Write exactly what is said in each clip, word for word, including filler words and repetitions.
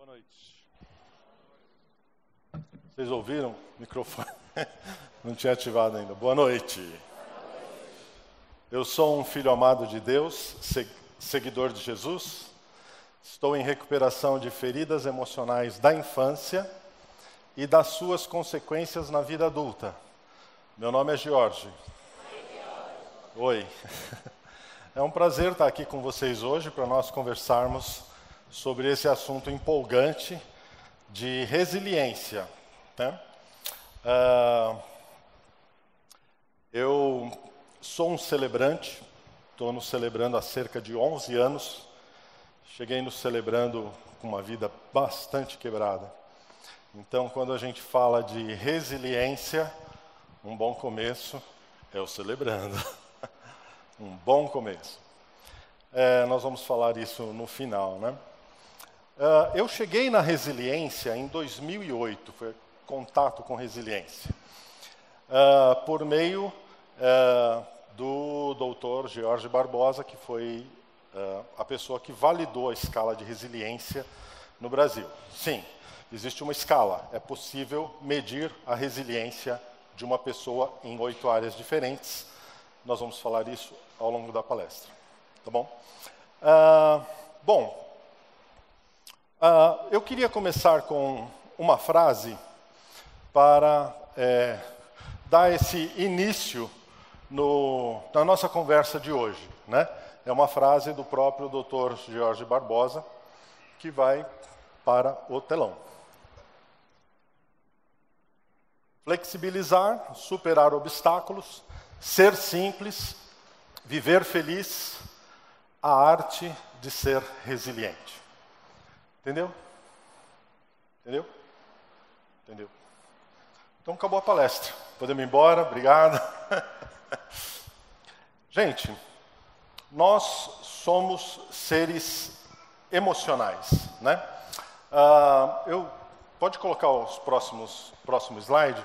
noite. Vocês ouviram? O microfone não tinha ativado ainda. Boa noite. Eu sou um filho amado de Deus, seguidor de Jesus. Estou em recuperação de feridas emocionais da infância e das suas consequências na vida adulta. Meu nome é Jorge. Oi. É um prazer estar aqui com vocês hoje para nós conversarmos sobre esse assunto empolgante de resiliência, né? Uh, eu sou um celebrante, estou no Celebrando há cerca de onze anos. Cheguei no Celebrando com uma vida bastante quebrada. Então, quando a gente fala de resiliência, um bom começo é o Celebrando. Um bom começo. É, nós vamos falar isso no final, né? Uh, eu cheguei na resiliência em dois mil e oito, foi contato com resiliência, uh, por meio uh, do doutor Jorge Barbosa, que foi uh, a pessoa que validou a escala de resiliência no Brasil. Sim, existe uma escala, é possível medir a resiliência de uma pessoa em oito áreas diferentes. Nós vamos falar isso ao longo da palestra, tá bom? Uh, bom, uh, eu queria começar com uma frase para é, dar esse início no, na nossa conversa de hoje, né? É uma frase do próprio doutor Jorge Barbosa, que vai para o telão. Flexibilizar, superar obstáculos, ser simples, viver feliz, a arte de ser resiliente. Entendeu? Entendeu? Entendeu? Então acabou a palestra. Podemos ir embora, obrigado. Gente, nós somos seres emocionais, né? Uh, eu, pode colocar os próximos próximo slide?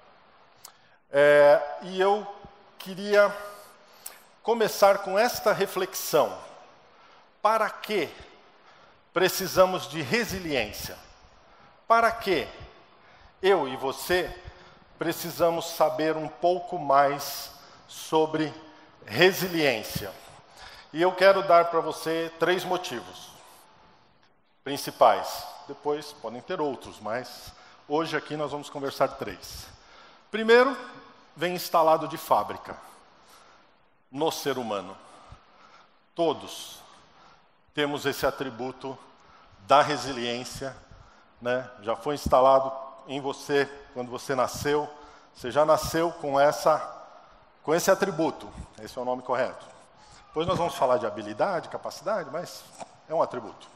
É, e eu queria começar com esta reflexão. Para que precisamos de resiliência? Para que eu e você precisamos saber um pouco mais sobre resiliência? E eu quero dar para você três motivos principais. Depois podem ter outros, mas hoje aqui nós vamos conversar três. Primeiro, vem instalado de fábrica no ser humano. Todos temos esse atributo da resiliência, né? Já foi instalado em você quando você nasceu. Você já nasceu com essa, com esse atributo. Esse é o nome correto. Depois nós vamos falar de habilidade, capacidade, mas é um atributo.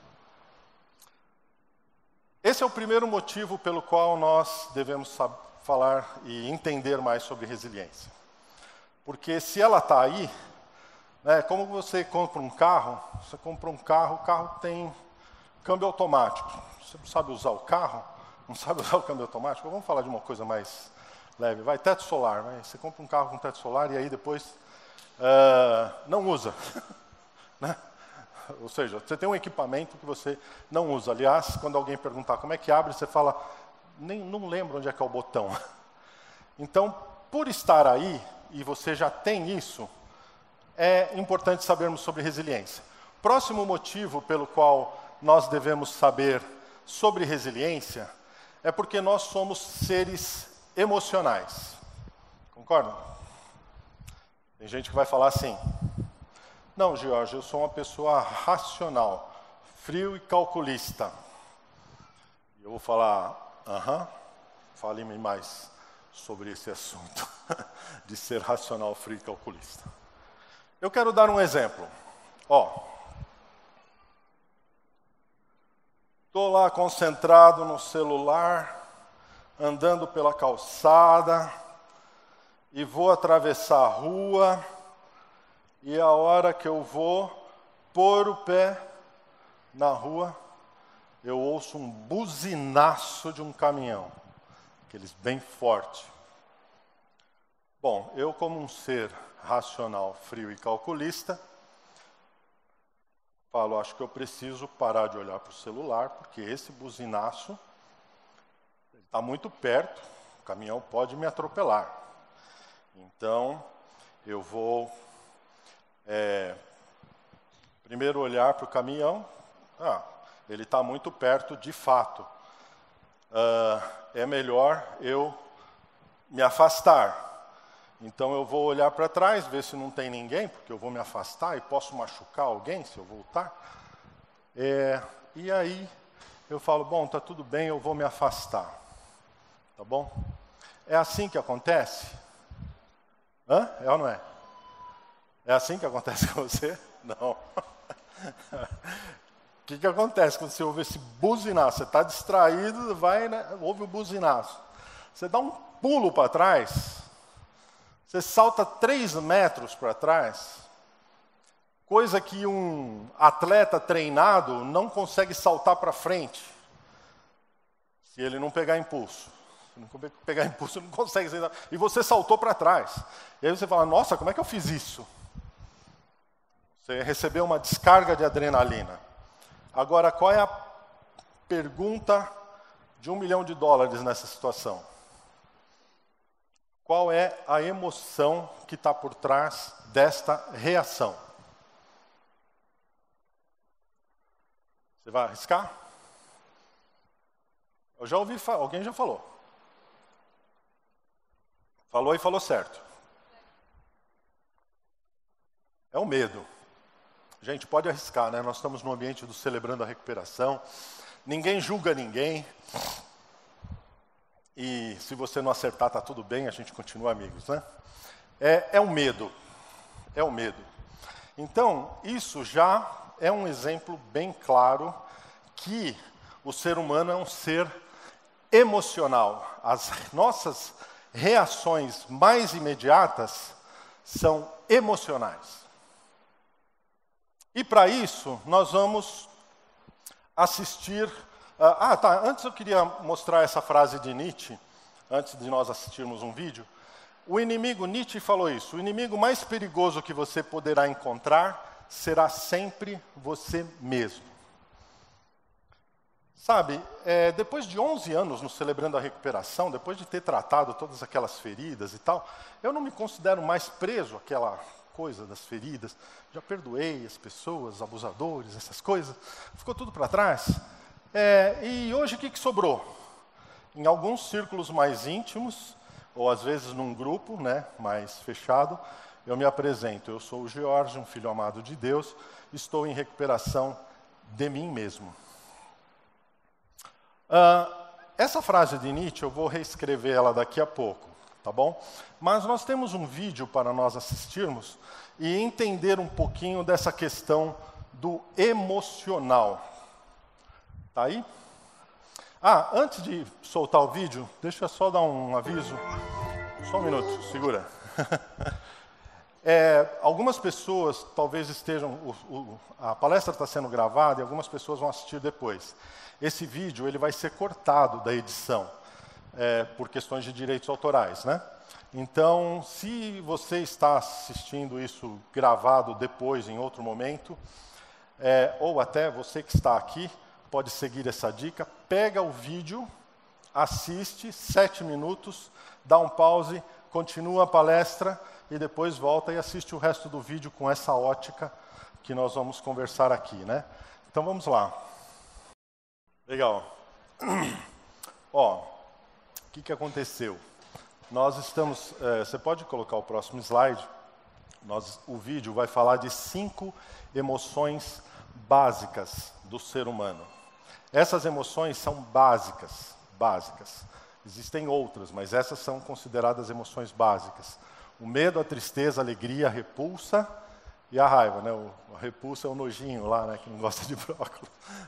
Esse é o primeiro motivo pelo qual nós devemos falar e entender mais sobre resiliência. Porque se ela está aí, né, como você compra um carro, você compra um carro, o carro tem câmbio automático. Você não sabe usar o carro, não sabe usar o câmbio automático, vamos falar de uma coisa mais leve. Vai, teto solar, vai. Você compra um carro com teto solar e aí depois uh, não usa. Né? Ou seja, você tem um equipamento que você não usa. Aliás, quando alguém perguntar como é que abre, você fala, nem, não lembro onde é que é o botão. Então, por estar aí, e você já tem isso, é importante sabermos sobre resiliência. Próximo motivo pelo qual nós devemos saber sobre resiliência é porque nós somos seres emocionais. Concordam? Tem gente que vai falar assim, não, Jorge, eu sou uma pessoa racional, frio e calculista. E eu vou falar, aham, fale-me mais sobre esse assunto de ser racional, frio e calculista. Eu quero dar um exemplo. Ó, estou lá concentrado no celular, andando pela calçada, e vou atravessar a rua, e a hora que eu vou pôr o pé na rua, eu ouço um buzinaço de um caminhão, aqueles bem forte. Bom, eu como um ser racional, frio e calculista, falo, acho que eu preciso parar de olhar para o celular, porque esse buzinaço está muito perto, o caminhão pode me atropelar. Então, eu vou é, primeiro olhar para o caminhão. Ah, ele está muito perto de fato. Uh, é melhor eu me afastar. Então eu vou olhar para trás, ver se não tem ninguém, porque eu vou me afastar e posso machucar alguém se eu voltar. É, e aí eu falo, bom, está tudo bem, eu vou me afastar. Tá bom? É assim que acontece? Hã? É ou não é? É assim que acontece com você? Não. O que, que acontece quando você ouve esse buzinaço? Você está distraído, vai, né, ouve o buzinaço. Você dá um pulo para trás, você salta três metros para trás, coisa que um atleta treinado não consegue saltar para frente, se ele não pegar impulso. Se não pegar impulso, ele não consegue. E você saltou para trás. E aí você fala, nossa, como é que eu fiz isso? Você recebeu uma descarga de adrenalina. Agora, qual é a pergunta de um milhão de dólares nessa situação? Qual é a emoção que está por trás desta reação? Você vai arriscar? Eu já ouvi, alguém já falou. Falou e falou certo. É o medo. Gente, pode arriscar, né? Nós estamos no ambiente do Celebrando a Recuperação. Ninguém julga ninguém. E se você não acertar, está tudo bem, a gente continua amigos, né? É, é o medo. É o medo. Então, isso já é um exemplo bem claro que o ser humano é um ser emocional. As nossas reações mais imediatas são emocionais. E para isso, nós vamos assistir... Uh, ah, tá, antes eu queria mostrar essa frase de Nietzsche, antes de nós assistirmos um vídeo. O inimigo, Nietzsche falou isso, o inimigo mais perigoso que você poderá encontrar será sempre você mesmo. Sabe, é, depois de onze anos no Celebrando a Recuperação, depois de ter tratado todas aquelas feridas e tal, eu não me considero mais preso àquela coisa das feridas. Já perdoei as pessoas, os abusadores, essas coisas. Ficou tudo para trás. É, e hoje o que, que sobrou? Em alguns círculos mais íntimos, ou às vezes num grupo, né, mais fechado, eu me apresento. Eu sou o George, um filho amado de Deus, estou em recuperação de mim mesmo. Uh, essa frase de Nietzsche, eu vou reescrever ela daqui a pouco, tá bom? Mas nós temos um vídeo para nós assistirmos e entender um pouquinho dessa questão do emocional. Tá aí? Ah, antes de soltar o vídeo, deixa eu só dar um aviso. Só um minuto, segura. É, algumas pessoas talvez estejam... O, o, a palestra está sendo gravada e algumas pessoas vão assistir depois. Esse vídeo ele vai ser cortado da edição, é, por questões de direitos autorais, né? Então, se você está assistindo isso gravado depois, em outro momento, é, ou até você que está aqui, pode seguir essa dica, pega o vídeo, assiste, sete minutos, dá um pause, continua a palestra e depois volta e assiste o resto do vídeo com essa ótica que nós vamos conversar aqui, né? Então vamos lá. Legal. Ó, o que, que aconteceu? Nós estamos... É, você pode colocar o próximo slide? Nós, o vídeo vai falar de cinco emoções básicas do ser humano. Essas emoções são básicas, básicas. Existem outras, mas essas são consideradas emoções básicas. O medo, a tristeza, a alegria, a repulsa e a raiva, né? O, a repulsa é o nojinho lá, né? Que não gosta de brócolis.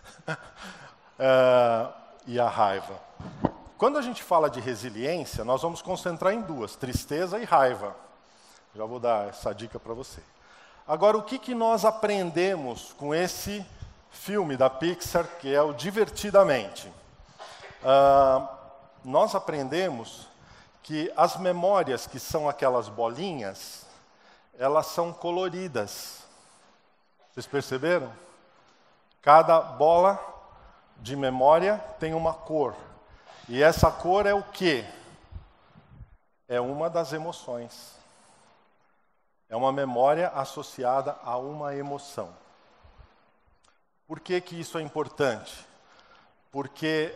Uh, e a raiva. Quando a gente fala de resiliência, nós vamos concentrar em duas, tristeza e raiva. Já vou dar essa dica para você. Agora, o que, que nós aprendemos com esse filme da Pixar, que é o Divertidamente? Uh, nós aprendemos que as memórias, que são aquelas bolinhas, elas são coloridas. Vocês perceberam? Cada bola de memória tem uma cor. E essa cor é o quê? É uma das emoções. É uma memória associada a uma emoção. Por que que isso é importante? Porque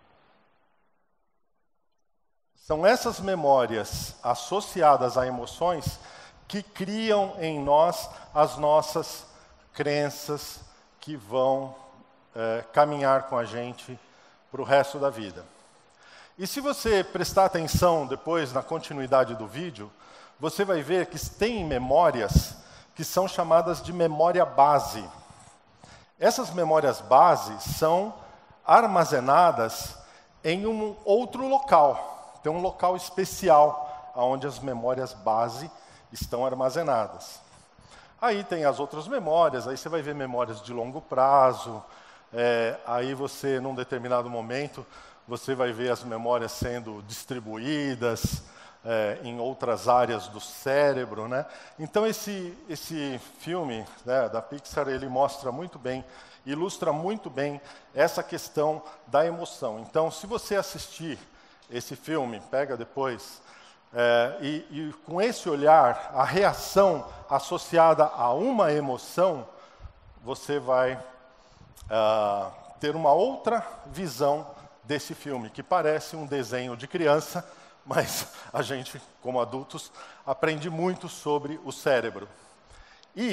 são essas memórias associadas a emoções que criam em nós as nossas crenças que vão é, caminhar com a gente para o resto da vida. E se você prestar atenção depois na continuidade do vídeo, você vai ver que tem memórias que são chamadas de memória base. Essas memórias base são armazenadas em um outro local. Tem um local especial onde as memórias base estão armazenadas. Aí tem as outras memórias, aí você vai ver memórias de longo prazo, é, aí você, num determinado momento, você vai ver as memórias sendo distribuídas é, em outras áreas do cérebro, né? Então esse, esse filme, né, da Pixar, ele mostra muito bem, ilustra muito bem essa questão da emoção. Então, se você assistir esse filme, pega depois, é, e, e com esse olhar, a reação associada a uma emoção, você vai uh, ter uma outra visão desse filme, que parece um desenho de criança, mas a gente, como adultos, aprende muito sobre o cérebro. E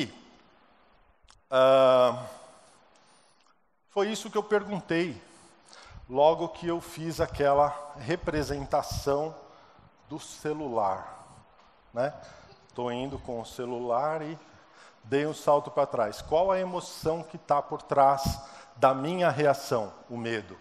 uh, foi isso que eu perguntei logo que eu fiz aquela representação do celular, né? Estou indo com o celular e dei um salto para trás. Qual a emoção que está por trás da minha reação? O medo.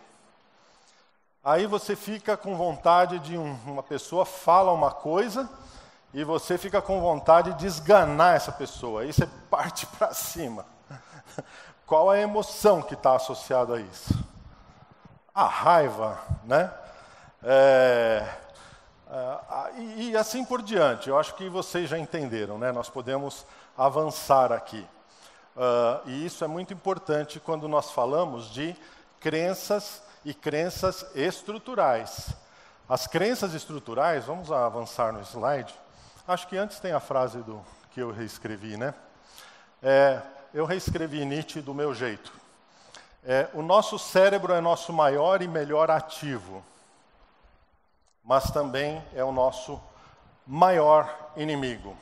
Aí você fica com vontade de um, uma pessoa fala uma coisa e você fica com vontade de esganar essa pessoa. Aí você parte para cima. Qual a emoção que está associada a isso? A raiva, né? É, é, e, e assim por diante. Eu acho que vocês já entenderam, né? Nós podemos avançar aqui. Uh, e isso é muito importante quando nós falamos de crenças e crenças estruturais. As crenças estruturais, vamos avançar no slide. Acho que antes tem a frase do, que eu reescrevi, né? É, eu reescrevi Nietzsche do meu jeito. É, o nosso cérebro é nosso maior e melhor ativo, mas também é o nosso maior inimigo.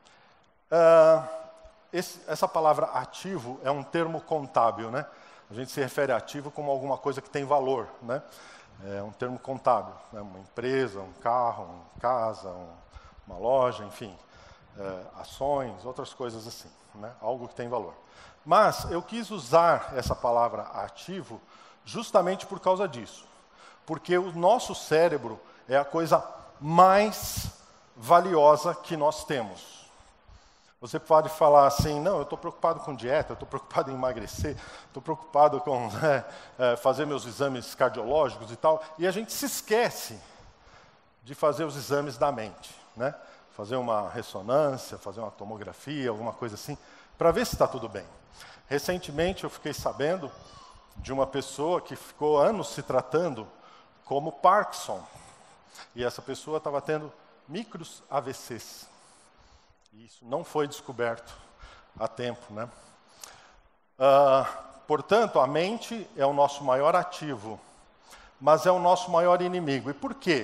Uh, esse, essa palavra ativo é um termo contábil, né? A gente se refere a ativo como alguma coisa que tem valor, né? É um termo contábil, né? Uma empresa, um carro, uma casa, um, uma loja, enfim, é, ações, outras coisas assim, né? Algo que tem valor. Mas eu quis usar essa palavra ativo justamente por causa disso. Porque o nosso cérebro é a coisa mais valiosa que nós temos. Você pode falar assim, não, eu estou preocupado com dieta, eu estou preocupado em emagrecer, estou preocupado com é, é, fazer meus exames cardiológicos e tal, e a gente se esquece de fazer os exames da mente, né? Fazer uma ressonância, fazer uma tomografia, alguma coisa assim, para ver se está tudo bem. Recentemente eu fiquei sabendo de uma pessoa que ficou anos se tratando como Parkinson, e essa pessoa estava tendo micros A V Cs. E isso não foi descoberto a tempo, né? Uh, portanto, a mente é o nosso maior ativo, mas é o nosso maior inimigo. E por quê?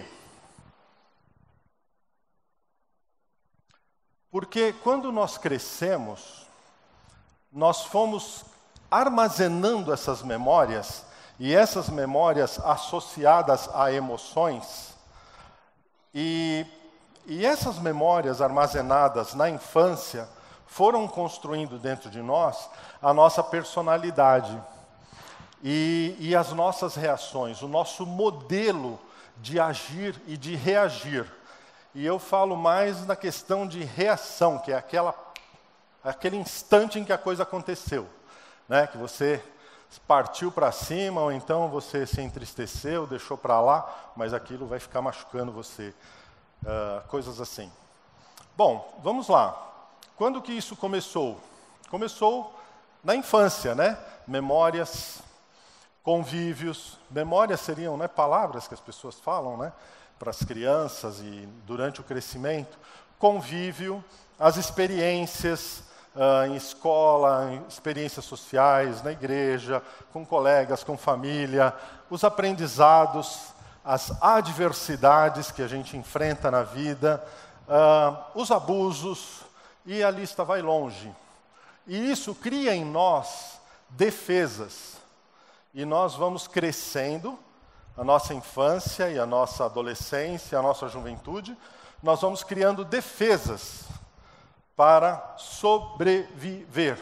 Porque quando nós crescemos, nós fomos armazenando essas memórias, e essas memórias associadas a emoções, e E essas memórias armazenadas na infância foram construindo dentro de nós a nossa personalidade e, e as nossas reações, o nosso modelo de agir e de reagir. E eu falo mais na questão de reação, que é aquela, aquele instante em que a coisa aconteceu, né? Que você partiu para cima, ou então você se entristeceu, deixou para lá, mas aquilo vai ficar machucando você. Uh, coisas assim. Bom, vamos lá. Quando que isso começou? Começou na infância, né? memórias, convívios. Memórias seriam, né, palavras que as pessoas falam, né, para as crianças e durante o crescimento. Convívio, as experiências uh, em escola, em experiências sociais, na igreja, com colegas, com família, os aprendizados, as adversidades que a gente enfrenta na vida, uh, os abusos, e a lista vai longe. E isso cria em nós defesas. E nós vamos crescendo, a nossa infância e a nossa adolescência, a nossa juventude, nós vamos criando defesas para sobreviver.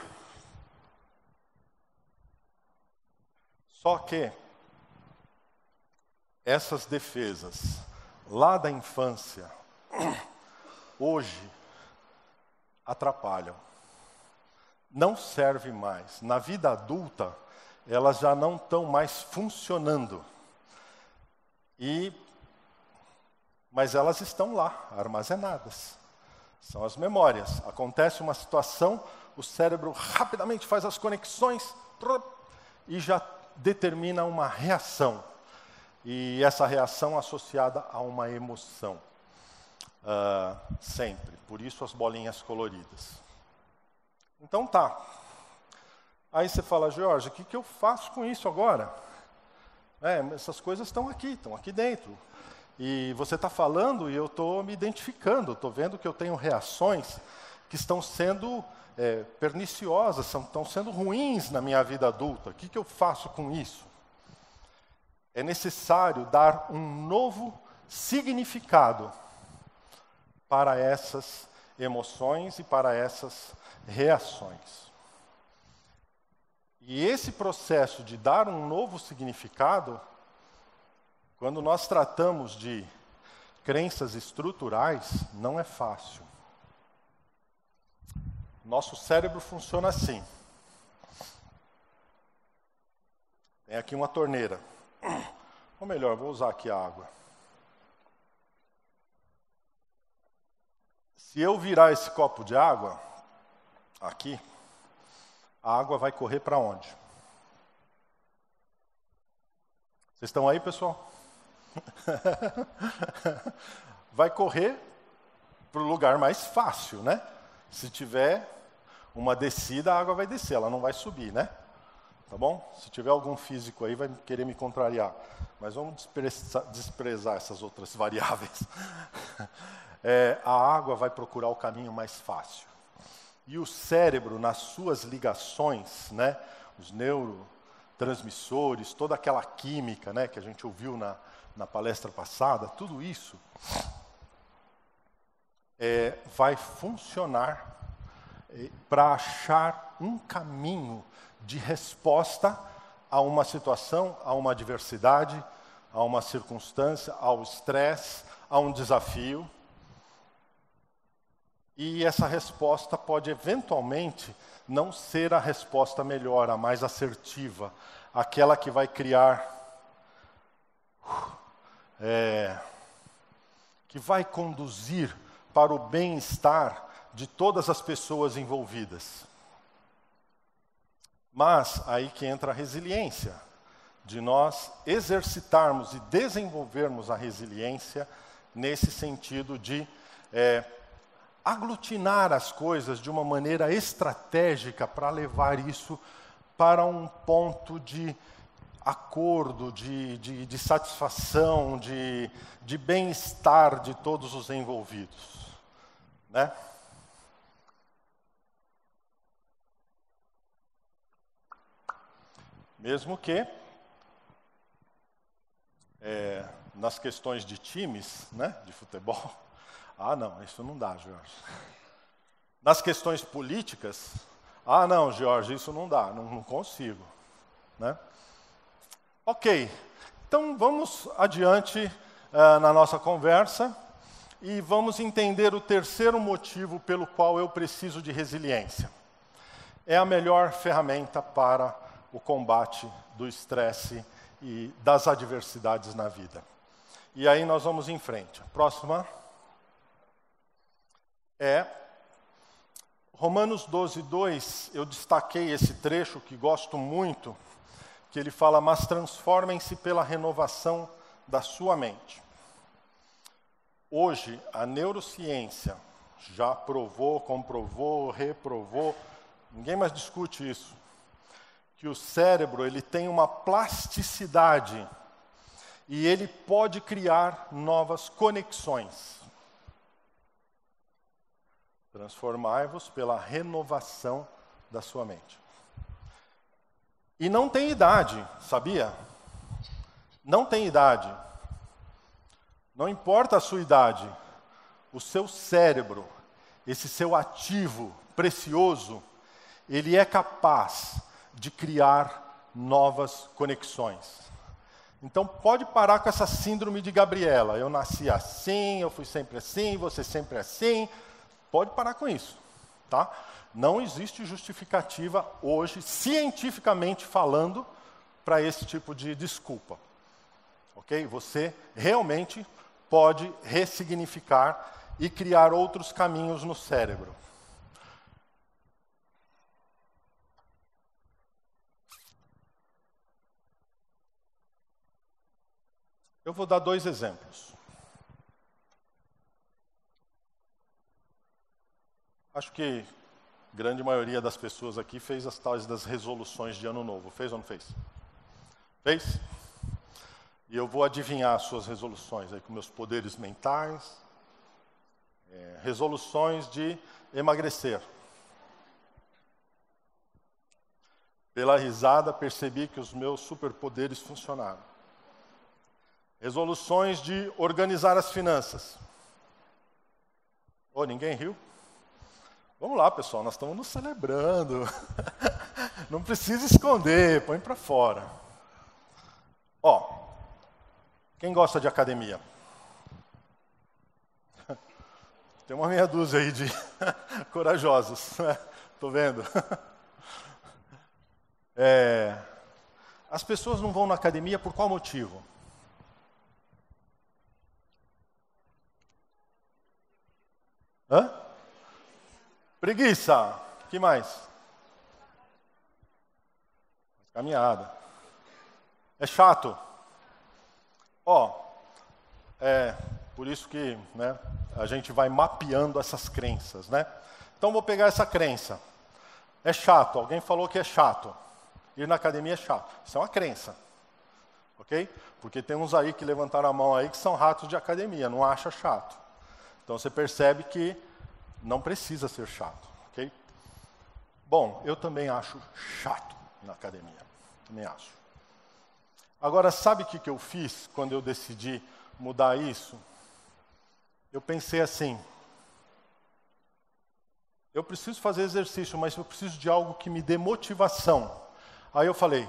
Só que essas defesas, lá da infância, hoje, atrapalham. Não serve mais. Na vida adulta, elas já não estão mais funcionando. E, mas elas estão lá, armazenadas. São as memórias. Acontece uma situação, o cérebro rapidamente faz as conexões e já determina uma reação. E essa reação associada a uma emoção. Uh, sempre. Por isso as bolinhas coloridas. Então tá. Aí você fala, Jorge, o que, que eu faço com isso agora? É, essas coisas estão aqui, estão aqui dentro. E você está falando e eu estou me identificando, estou vendo que eu tenho reações que estão sendo é, perniciosas, são, estão sendo ruins na minha vida adulta. O que, que eu faço com isso? É necessário dar um novo significado para essas emoções e para essas reações. E esse processo de dar um novo significado, quando nós tratamos de crenças estruturais, não é fácil. Nosso cérebro funciona assim. Tem aqui uma torneira. Ou melhor, vou usar aqui a água. Se eu virar esse copo de água, aqui, a água vai correr para onde? Vocês estão aí, pessoal? Vai correr para o lugar mais fácil, né? Se tiver uma descida, a água vai descer, ela não vai subir, né? Tá bom? Se tiver algum físico aí, vai querer me contrariar. Mas vamos desprezar, desprezar essas outras variáveis. É, a água vai procurar o caminho mais fácil. E o cérebro, nas suas ligações, né, os neurotransmissores, toda aquela química, né, que a gente ouviu na, na palestra passada, tudo isso é, vai funcionar é, para achar um caminho de resposta a uma situação, a uma adversidade, a uma circunstância, ao estresse, a um desafio. E essa resposta pode, eventualmente, não ser a resposta melhor, a mais assertiva, aquela que vai criar, é, que vai conduzir para o bem-estar de todas as pessoas envolvidas. Mas aí que entra a resiliência, de nós exercitarmos e desenvolvermos a resiliência nesse sentido de é, aglutinar as coisas de uma maneira estratégica para levar isso para um ponto de acordo, de, de, de satisfação, de, de bem-estar de todos os envolvidos, né? Mesmo que, é, nas questões de times, né, de futebol, ah, não, isso não dá, Jorge. Nas questões políticas, ah, não, Jorge, isso não dá, não, não consigo, né? Ok, então vamos adiante uh, na nossa conversa e vamos entender o terceiro motivo pelo qual eu preciso de resiliência. É a melhor ferramenta para o combate do estresse e das adversidades na vida. E aí nós vamos em frente. A próxima é Romanos doze, dois, eu destaquei esse trecho que gosto muito, que ele fala, mas transformem-se pela renovação da sua mente. Hoje, a neurociência já provou, comprovou, reprovou, ninguém mais discute isso, que o cérebro ele tem uma plasticidade e ele pode criar novas conexões. Transformai-vos pela renovação da sua mente. E não tem idade, sabia? Não tem idade. Não importa a sua idade, o seu cérebro, esse seu ativo precioso, ele é capaz de criar novas conexões. Então pode parar com essa síndrome de Gabriela. Eu nasci assim, eu fui sempre assim, você sempre assim. Pode parar com isso, tá? Não existe justificativa hoje, cientificamente falando, para esse tipo de desculpa. Ok? Você realmente pode ressignificar e criar outros caminhos no cérebro. Eu vou dar dois exemplos. Acho que a grande maioria das pessoas aqui fez as tais das resoluções de ano novo. Fez ou não fez? Fez? E eu vou adivinhar as suas resoluções aí com meus poderes mentais. É, resoluções de emagrecer. Pela risada, percebi que os meus superpoderes funcionaram. Resoluções de organizar as finanças. Oh, ninguém riu? Vamos lá, pessoal, nós estamos nos celebrando. Não precisa esconder, põe para fora. Ó, quem gosta de academia? Tem uma meia dúzia aí de corajosos, né? Tô vendo. É, as pessoas não vão na academia por qual motivo? Hã? Preguiça. Que mais? Caminhada. É chato. Ó, é por isso que, né, a gente vai mapeando essas crenças, né? Então vou pegar essa crença. É chato. Alguém falou que é chato. Ir na academia é chato. Isso é uma crença. Ok? Porque tem uns aí que levantaram a mão aí que são ratos de academia, não acha chato. Então você percebe que não precisa ser chato, ok? Bom, eu também acho chato na academia, também acho. Agora, sabe o que, que eu fiz quando eu decidi mudar isso? Eu pensei assim, eu preciso fazer exercício, mas eu preciso de algo que me dê motivação. Aí eu falei,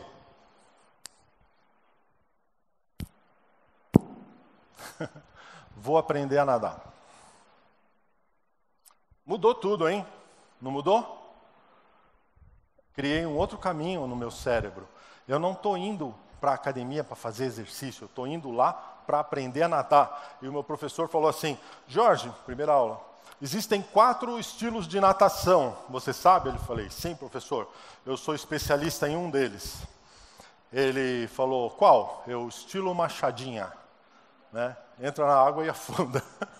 vou aprender a nadar. Mudou tudo, hein? Não mudou? Criei um outro caminho no meu cérebro. Eu não estou indo para a academia para fazer exercício, eu estou indo lá para aprender a nadar. E o meu professor falou assim, Jorge, primeira aula, existem quatro estilos de natação, você sabe? Eu falei, sim, professor, eu sou especialista em um deles. Ele falou, qual? Eu, estilo machadinha, né? Entra na água e afunda.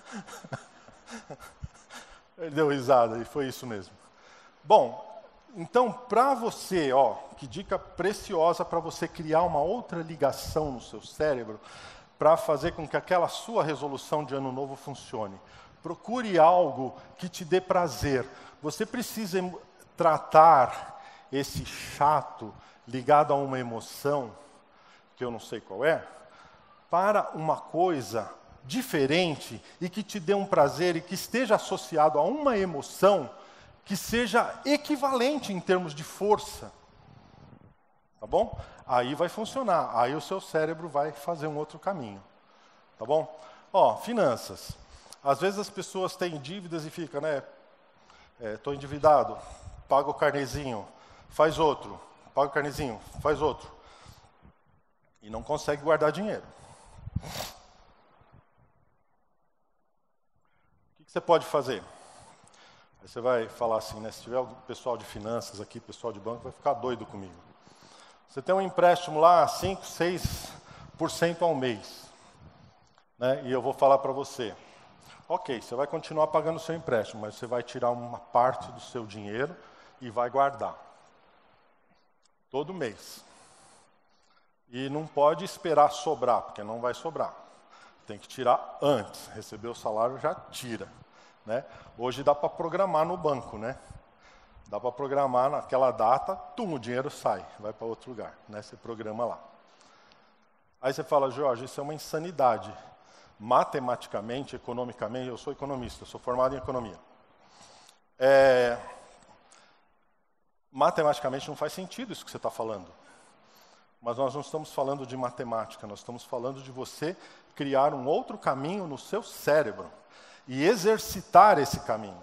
Ele deu risada e foi isso mesmo. Bom, então para você, ó, que dica preciosa para você criar uma outra ligação no seu cérebro para fazer com que aquela sua resolução de ano novo funcione. Procure algo que te dê prazer. Você precisa tratar esse chato ligado a uma emoção, que eu não sei qual é, para uma coisa diferente e que te dê um prazer e que esteja associado a uma emoção que seja equivalente em termos de força. Tá bom? Aí vai funcionar. Aí o seu cérebro vai fazer um outro caminho. Tá bom? Ó, finanças. Às vezes as pessoas têm dívidas e ficam, né? Estou é, endividado, paga o carnezinho, faz outro. Paga o carnezinho, faz outro. E não consegue guardar dinheiro. O que você pode fazer? Aí você vai falar assim, né? Se tiver o pessoal de finanças aqui, pessoal de banco, vai ficar doido comigo. Você tem um empréstimo lá, cinco, seis por cento ao mês. Né? E eu vou falar para você, ok, você vai continuar pagando o seu empréstimo, mas você vai tirar uma parte do seu dinheiro e vai guardar. Todo mês. E não pode esperar sobrar, porque não vai sobrar. Tem que tirar antes. Receber o salário, já tira. Né? Hoje dá para programar no banco, né? Dá para programar naquela data, tum, o dinheiro sai, vai para outro lugar, né? Você programa lá. Aí você fala, Jorge, isso é uma insanidade. Matematicamente, economicamente, eu sou economista, eu sou formado em economia. É, matematicamente não faz sentido isso que você está falando. Mas nós não estamos falando de matemática, nós estamos falando de você criar um outro caminho no seu cérebro e exercitar esse caminho.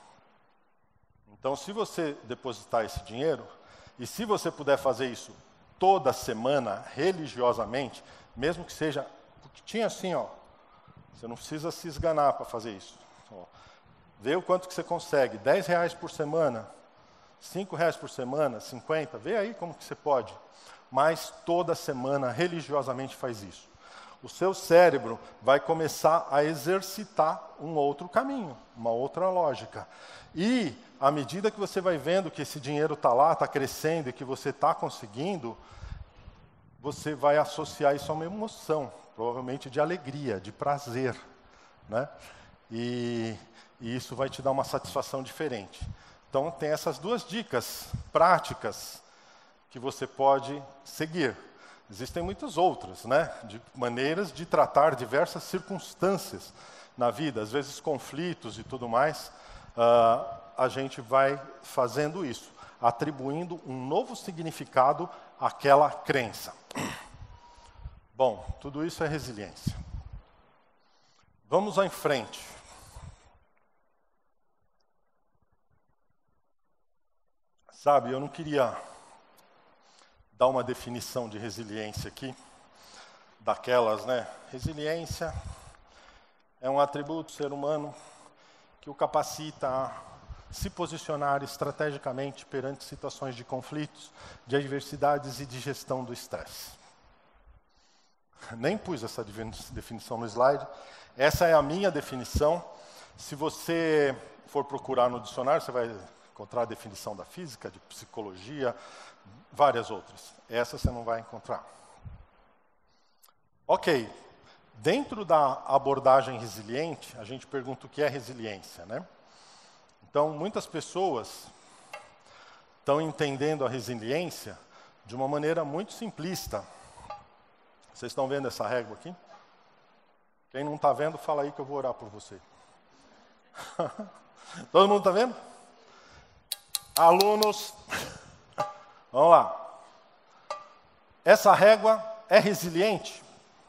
Então, se você depositar esse dinheiro, e se você puder fazer isso toda semana, religiosamente, mesmo que seja, porque tinha assim, ó, você não precisa se esganar para fazer isso. Ó, vê o quanto que você consegue, dez reais por semana, cinco reais por semana, cinquenta, vê aí como que você pode. Mas toda semana, religiosamente, faz isso. O seu cérebro vai começar a exercitar um outro caminho, uma outra lógica. E, à medida que você vai vendo que esse dinheiro está lá, está crescendo e que você está conseguindo, você vai associar isso a uma emoção, provavelmente de alegria, de prazer. Né? E, e isso vai te dar uma satisfação diferente. Então, tem essas duas dicas práticas que você pode seguir. Existem muitas outras, né, de maneiras de tratar diversas circunstâncias na vida, às vezes conflitos e tudo mais. Uh, a gente vai fazendo isso, atribuindo um novo significado àquela crença. Bom, tudo isso é resiliência. Vamos em frente. Sabe, eu não queria dar uma definição de resiliência aqui, daquelas, né? Resiliência é um atributo do ser humano que o capacita a se posicionar estrategicamente perante situações de conflitos, de adversidades e de gestão do estresse. Nem pus essa definição no slide. Essa é a minha definição. Se você for procurar no dicionário, você vai encontrar a definição da física, de psicologia, várias outras. Essa você não vai encontrar. Ok. Dentro da abordagem resiliente, a gente pergunta o que é resiliência, né? Então, muitas pessoas estão entendendo a resiliência de uma maneira muito simplista. Vocês estão vendo essa régua aqui? Quem não está vendo, fala aí que eu vou orar por você. Todo mundo está vendo? Alunos, vamos lá. Essa régua é resiliente?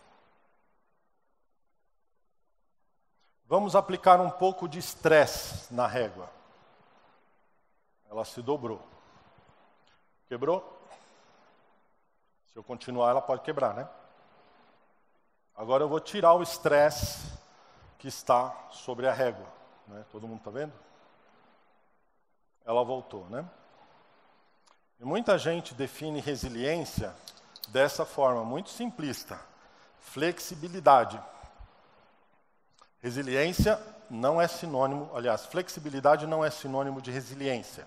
Vamos aplicar um pouco de estresse na régua. Ela se dobrou. Quebrou? Se eu continuar, ela pode quebrar, né? Agora eu vou tirar o estresse que está sobre a régua. Né? Todo mundo está vendo? Ela voltou, né? E muita gente define resiliência dessa forma, muito simplista. Flexibilidade. Resiliência não é sinônimo, aliás, flexibilidade não é sinônimo de resiliência.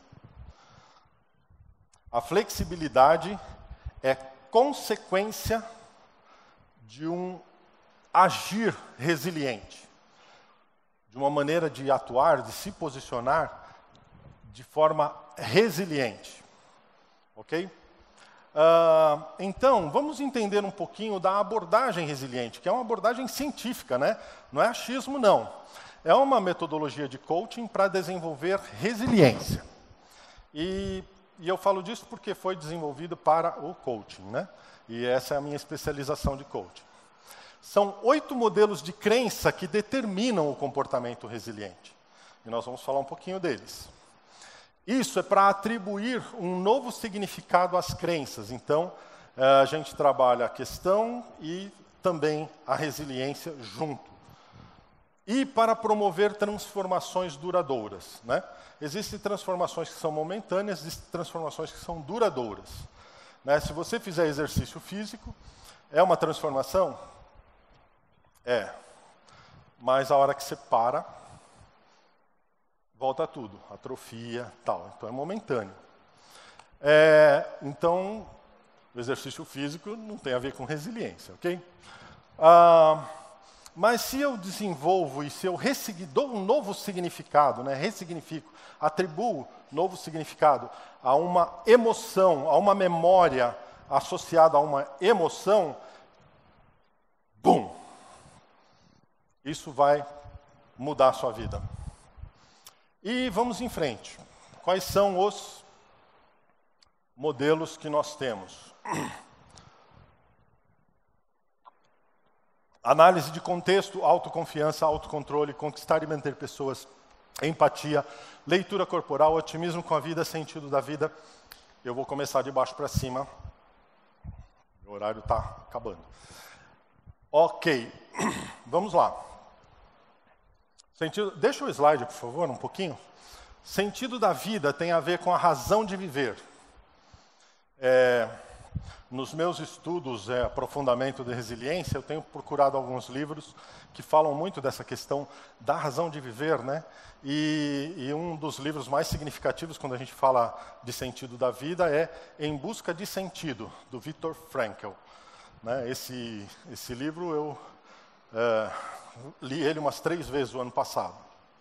A flexibilidade é consequência de um agir resiliente, de uma maneira de atuar, de se posicionar de forma resiliente. Ok? Uh, então, vamos entender um pouquinho da abordagem resiliente, que é uma abordagem científica, né? Não é achismo, não. É uma metodologia de coaching para desenvolver resiliência. E, e eu falo disso porque foi desenvolvido para o coaching, né? E essa é a minha especialização de coaching. São oito modelos de crença que determinam o comportamento resiliente. E nós vamos falar um pouquinho deles. Isso é para atribuir um novo significado às crenças. Então, a gente trabalha a questão e também a resiliência junto. e para promover transformações duradouras, né? Existem transformações que são momentâneas, existem transformações que são duradouras, né? Se você fizer exercício físico, é uma transformação? É. Mas a hora que você para, volta tudo, atrofia, tal. Então é momentâneo. É, então, o exercício físico não tem a ver com resiliência, ok? Ah, mas se eu desenvolvo e se eu dou um novo significado, né, ressignifico, atribuo novo significado a uma emoção, a uma memória associada a uma emoção, bum! Isso vai mudar a sua vida. E vamos em frente. Quais são os modelos que nós temos? Análise de contexto, autoconfiança, autocontrole, conquistar e manter pessoas, empatia, leitura corporal, otimismo com a vida, sentido da vida. Eu vou começar de baixo para cima. O horário está acabando. Ok, vamos lá. Sentido, deixa o slide, por favor, um pouquinho. Sentido da vida tem a ver com a razão de viver. É, nos meus estudos, é, aprofundamento de resiliência, eu tenho procurado alguns livros que falam muito dessa questão da razão de viver, né? E, e um dos livros mais significativos quando a gente fala de sentido da vida é Em Busca de Sentido, do Viktor Frankl. Né? Esse, esse livro eu é, li ele umas três vezes o ano passado.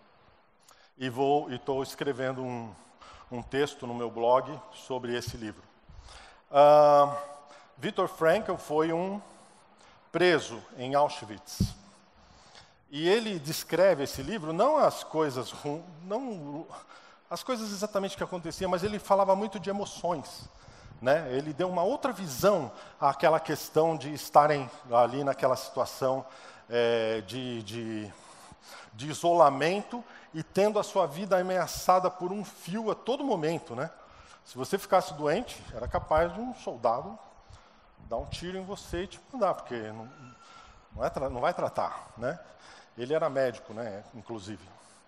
E vou e estou escrevendo um, um texto no meu blog sobre esse livro. Uh, Viktor Frankl foi um preso em Auschwitz. E ele descreve esse livro, não as coisas, rum, não as coisas exatamente que aconteciam, mas ele falava muito de emoções. Né? Ele deu uma outra visão àquela questão de estarem ali naquela situação é, de, de, de isolamento e tendo a sua vida ameaçada por um fio a todo momento, né? Se você ficasse doente, era capaz de um soldado dar um tiro em você e te mandar, porque não, não, é, não vai tratar, né? Ele era médico, né? Inclusive.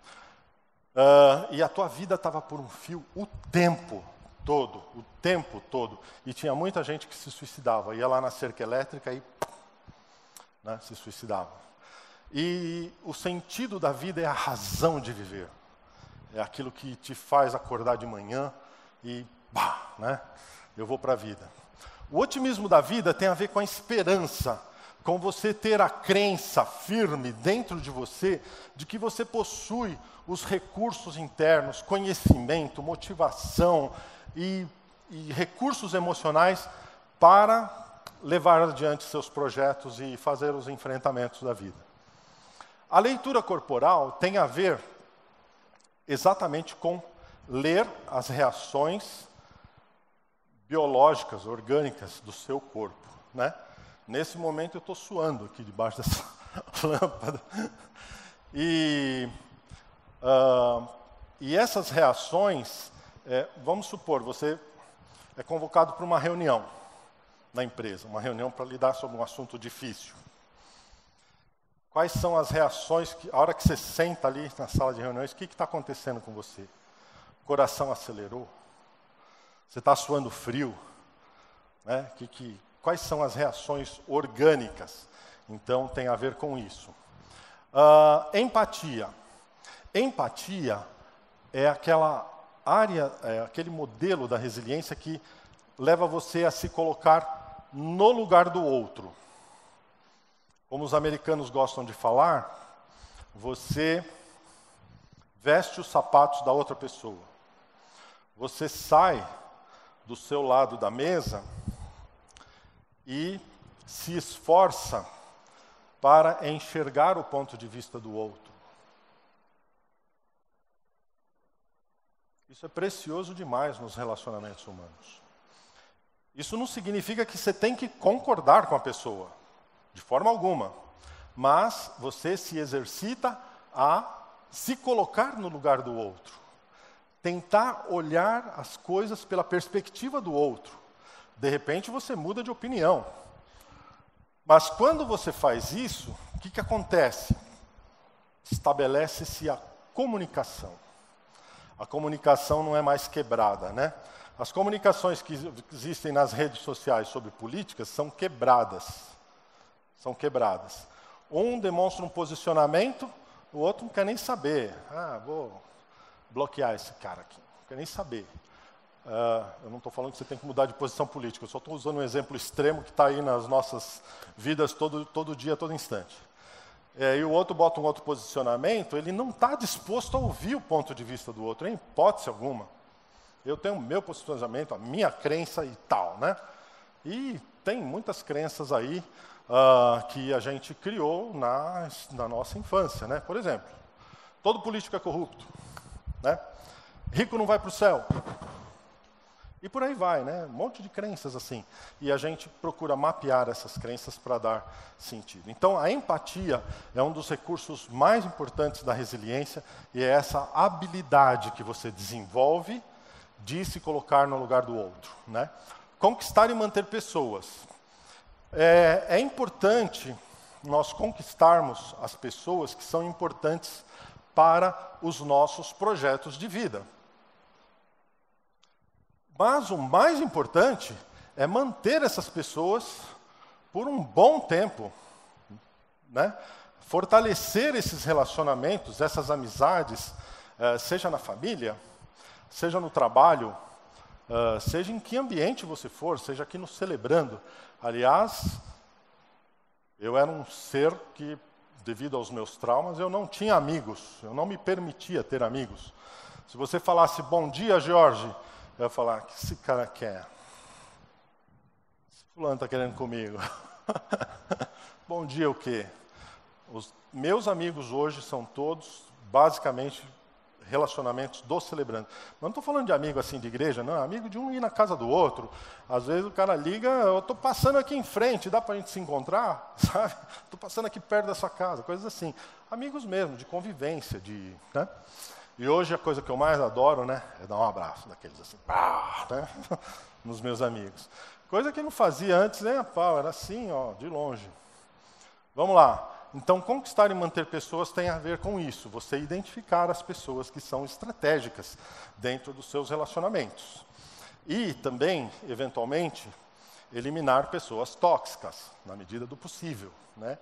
Uh, e a tua vida estava por um fio o tempo todo, o tempo todo. E tinha muita gente que se suicidava. Ia lá na cerca elétrica e né, se suicidava. E o sentido da vida é a razão de viver. É aquilo que te faz acordar de manhã e, bah, né, eu vou para a vida. O otimismo da vida tem a ver com a esperança, com você ter a crença firme dentro de você de que você possui os recursos internos, conhecimento, motivação e, e recursos emocionais para levar adiante seus projetos e fazer os enfrentamentos da vida. A leitura corporal tem a ver exatamente com ler as reações biológicas, orgânicas do seu corpo, né? Nesse momento eu estou suando aqui debaixo dessa lâmpada. E, uh, e essas reações, é, vamos supor, você é convocado para uma reunião na empresa, uma reunião para lidar sobre um assunto difícil. Quais são as reações, que, a hora que você senta ali na sala de reuniões, o que está acontecendo com você? O coração acelerou? Você está suando frio? Né? Que, que, quais são as reações orgânicas? Então, tem a ver com isso. Uh, empatia. Empatia é aquela área, é aquele modelo da resiliência que leva você a se colocar no lugar do outro. Como os americanos gostam de falar, você veste os sapatos da outra pessoa. Você sai do seu lado da mesa e se esforça para enxergar o ponto de vista do outro. Isso é precioso demais nos relacionamentos humanos. Isso não significa que você tem que concordar com a pessoa, de forma alguma. Mas você se exercita a se colocar no lugar do outro. Tentar olhar as coisas pela perspectiva do outro. De repente você muda de opinião. Mas quando você faz isso, o que, que acontece? estabelece-se a comunicação. A comunicação não é mais quebrada, né? As comunicações que existem nas redes sociais sobre políticas são quebradas. São quebradas. Um demonstra um posicionamento, o outro não quer nem saber. Ah, vou bloquear esse cara aqui. Não quer nem saber. Uh, eu não estou falando que você tem que mudar de posição política, eu só estou usando um exemplo extremo que está aí nas nossas vidas todo, todo dia, todo instante. É, e o outro bota um outro posicionamento, ele não está disposto a ouvir o ponto de vista do outro, em hipótese alguma. Eu tenho o meu posicionamento, a minha crença e tal, né? E tem muitas crenças aí uh, que a gente criou na, na nossa infância, né? Por exemplo, todo político é corrupto, né? Rico não vai para o céu. E por aí vai, né? Um monte de crenças assim. E a gente procura mapear essas crenças para dar sentido. Então, a empatia é um dos recursos mais importantes da resiliência e é essa habilidade que você desenvolve de se colocar no lugar do outro, né? Conquistar e manter pessoas. É, é importante nós conquistarmos as pessoas que são importantes para os nossos projetos de vida. Mas o mais importante é manter essas pessoas por um bom tempo, né? Fortalecer esses relacionamentos, essas amizades, eh, seja na família, seja no trabalho, uh, seja em que ambiente você for, seja aqui no Celebrando. Aliás, eu era um ser que, devido aos meus traumas, eu não tinha amigos, eu não me permitia ter amigos. Se você falasse, bom dia, Jorge, eu ia falar, o que esse cara quer? Esse fulano está querendo comigo. Bom dia o quê? Os meus amigos hoje são todos, basicamente, relacionamentos do Celebrando. Mas não estou falando de amigo assim de igreja, não. Amigo de um ir na casa do outro. Às vezes o cara liga, eu estou passando aqui em frente, dá para a gente se encontrar? Sabe? Estou passando aqui perto da sua casa, coisas assim. Amigos mesmo, de convivência, de... né? E hoje a coisa que eu mais adoro, né, é dar um abraço daqueles assim, pá, né, nos meus amigos. Coisa que eu não fazia antes, né, pau, era assim, ó, de longe. Vamos lá. Então, conquistar e manter pessoas tem a ver com isso. Você identificar as pessoas que são estratégicas dentro dos seus relacionamentos. E também, eventualmente, eliminar pessoas tóxicas, na medida do possível, né?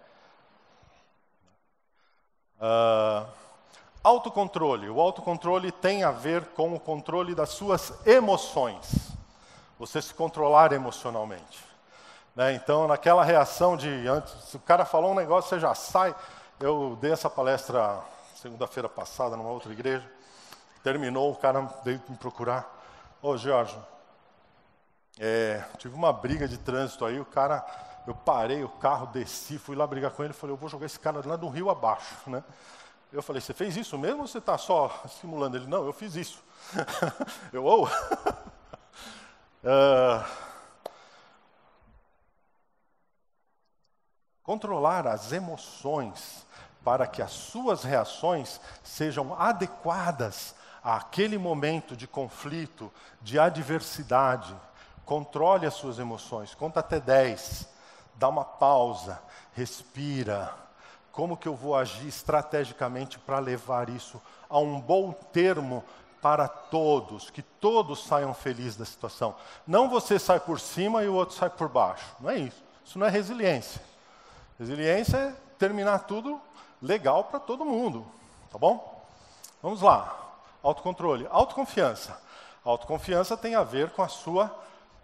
Uh, autocontrole. O autocontrole tem a ver com o controle das suas emoções. Você se controlar emocionalmente. Né? Então, naquela reação de, antes, se o cara falou um negócio, você já sai. Eu dei essa palestra segunda-feira passada numa outra igreja. Terminou, o cara veio me procurar. Ô, Jorge, é, tive uma briga de trânsito aí, o cara, eu parei o carro, desci, fui lá brigar com ele, falei, eu vou jogar esse cara lá do rio abaixo, né? Eu falei, você fez isso mesmo ou você está só simulando? Ele, não, eu fiz isso. eu, ou... uh, controlar as emoções para que as suas reações sejam adequadas àquele momento de conflito, de adversidade. Controle as suas emoções, conta até dez, dá uma pausa, respira. Como que eu vou agir estrategicamente para levar isso a um bom termo para todos, que todos saiam felizes da situação. Não você sai por cima e o outro sai por baixo, não é isso. Isso não é resiliência. Resiliência é terminar tudo legal para todo mundo, tá bom? Vamos lá. Autocontrole. Autoconfiança. Autoconfiança tem a ver com a sua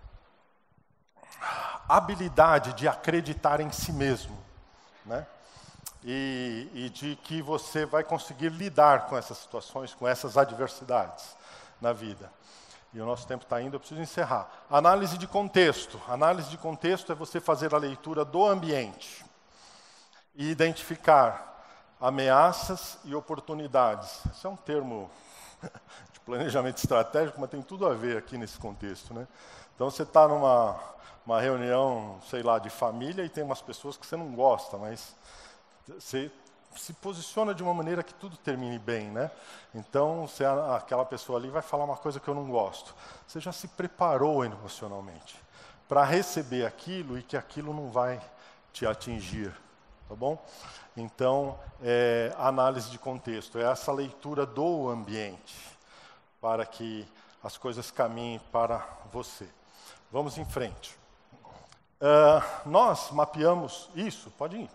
habilidade de acreditar em si mesmo, né? E, e de que você vai conseguir lidar com essas situações, com essas adversidades na vida. E o nosso tempo está indo, eu preciso encerrar. Análise de contexto. Análise de contexto é você fazer a leitura do ambiente e identificar ameaças e oportunidades. Esse é um termo de planejamento estratégico, mas tem tudo a ver aqui nesse contexto, né? Então, você está numa uma reunião, sei lá, de família e tem umas pessoas que você não gosta, mas você se posiciona de uma maneira que tudo termine bem, né? Então, você, aquela pessoa ali vai falar uma coisa que eu não gosto. Você já se preparou emocionalmente para receber aquilo e que aquilo não vai te atingir, tá bom? Então, é, análise de contexto, é essa leitura do ambiente, para que as coisas caminhem para você. Vamos em frente. Uh, nós mapeamos isso, pode ir.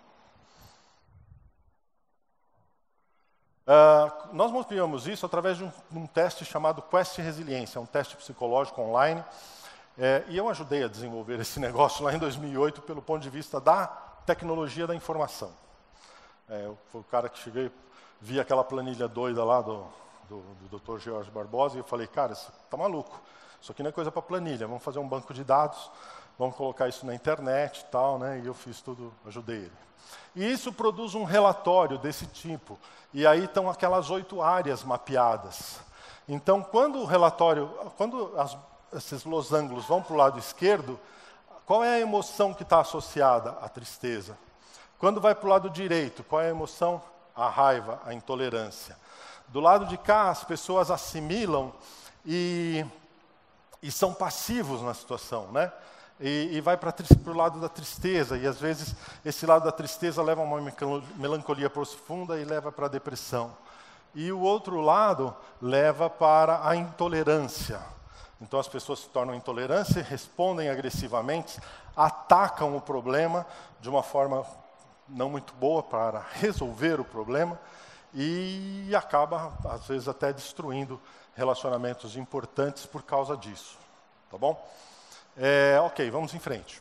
Uh, nós mapeamos isso através de um, um teste chamado Quest Resiliência, um teste psicológico online. É, e eu ajudei a desenvolver esse negócio lá em dois mil e oito pelo ponto de vista da tecnologia da informação. É, eu fui o cara que cheguei, vi aquela planilha doida lá do, do, do doutor George Barbosa e eu falei, cara, isso tá maluco. Isso aqui não é coisa para planilha, vamos fazer um banco de dados, vamos colocar isso na internet e tal, né? E eu fiz tudo, ajudei ele. E isso produz um relatório desse tipo. E aí estão aquelas oito áreas mapeadas. Então, quando o relatório, quando as, esses losangos vão para o lado esquerdo, qual é a emoção que está associada? A tristeza. Quando vai para o lado direito, qual é a emoção? A raiva, a intolerância. Do lado de cá, as pessoas assimilam e, e são passivos na situação, né? E, e vai para o lado da tristeza, e às vezes esse lado da tristeza leva a uma melancolia profunda e leva para a depressão. E o outro lado leva para a intolerância. Então as pessoas se tornam intolerantes, respondem agressivamente, atacam o problema de uma forma não muito boa para resolver o problema e acaba, às vezes, até destruindo relacionamentos importantes por causa disso. Tá bom? É, ok, vamos em frente.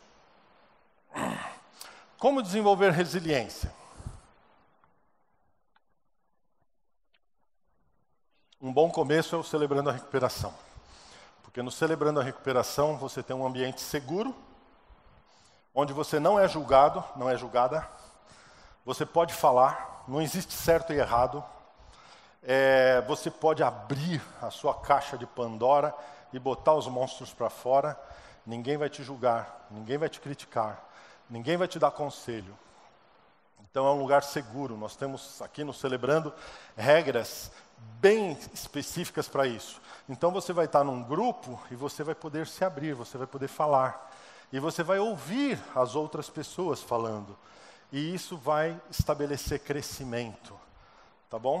Como desenvolver resiliência? Um bom começo é o Celebrando a Recuperação. Porque no Celebrando a Recuperação você tem um ambiente seguro, onde você não é julgado, não é julgada, você pode falar, não existe certo e errado, é, você pode abrir a sua caixa de Pandora e botar os monstros para fora. Ninguém vai te julgar, ninguém vai te criticar, ninguém vai te dar conselho. Então é um lugar seguro. Nós temos aqui no Celebrando regras bem específicas para isso. Então você vai estar num grupo e você vai poder se abrir, você vai poder falar. E você vai ouvir as outras pessoas falando. E isso vai estabelecer crescimento. Tá bom?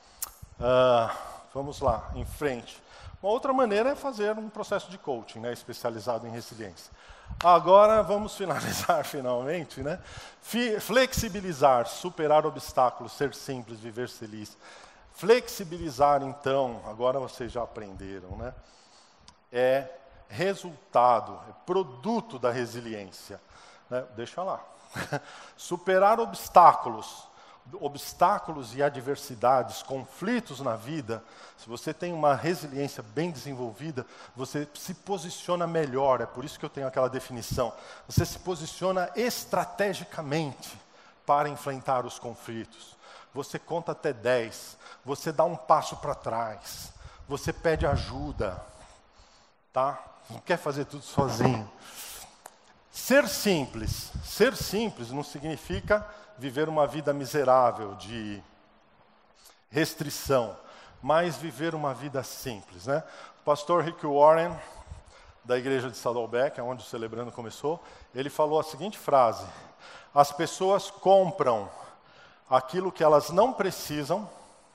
Uh, vamos lá, em frente. Uma outra maneira é fazer um processo de coaching, né, especializado em resiliência. Agora vamos finalizar finalmente, né? Flexibilizar, superar obstáculos, ser simples, viver feliz. Flexibilizar, então, agora vocês já aprenderam, né? É resultado, é produto da resiliência. Né? Deixa lá. Superar obstáculos. Obstáculos e adversidades, conflitos na vida, se você tem uma resiliência bem desenvolvida, você se posiciona melhor, é por isso que eu tenho aquela definição. Você se posiciona estrategicamente para enfrentar os conflitos. Você conta até dez, você dá um passo para trás, você pede ajuda, tá? Não quer fazer tudo sozinho. Ser simples, ser simples não significa viver uma vida miserável, de restrição, mas viver uma vida simples, né? O pastor Rick Warren, da igreja de Saddleback, onde o Celebrando começou, ele falou a seguinte frase: as pessoas compram aquilo que elas não precisam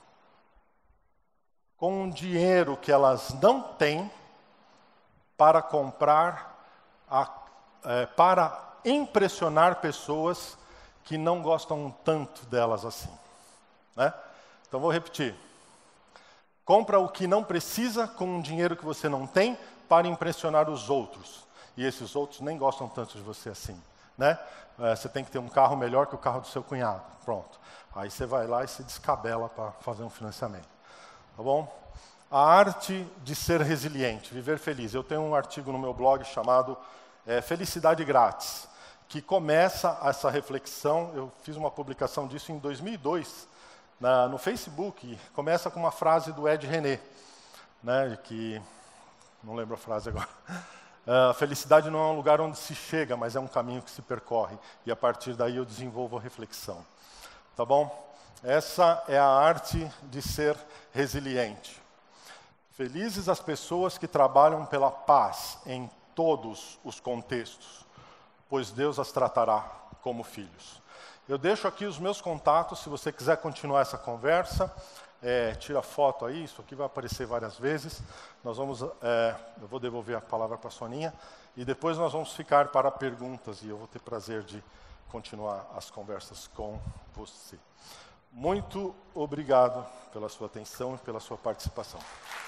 com um dinheiro que elas não têm para comprar, a, é, para impressionar pessoas que não gostam tanto delas assim, né? Então vou repetir. Compra o que não precisa com um dinheiro que você não tem para impressionar os outros. E esses outros nem gostam tanto de você assim, né? É, você tem que ter um carro melhor que o carro do seu cunhado. Pronto. Aí você vai lá e se descabela para fazer um financiamento. Tá bom? A arte de ser resiliente, viver feliz. Eu tenho um artigo no meu blog chamado é, Felicidade Grátis, que começa essa reflexão. Eu fiz uma publicação disso em dois mil e dois, na, no Facebook. Começa com uma frase do Ed René, né, que, não lembro a frase agora. A felicidade não é um lugar onde se chega, mas é um caminho que se percorre. E a partir daí eu desenvolvo a reflexão. Tá bom? Essa é a arte de ser resiliente. Felizes as pessoas que trabalham pela paz em todos os contextos, pois Deus as tratará como filhos. Eu deixo aqui os meus contatos, se você quiser continuar essa conversa, é, tira foto aí, isso aqui vai aparecer várias vezes. Nós vamos, é, eu vou devolver a palavra para a Soninha, e depois nós vamos ficar para perguntas, e eu vou ter prazer de continuar as conversas com você. Muito obrigado pela sua atenção e pela sua participação.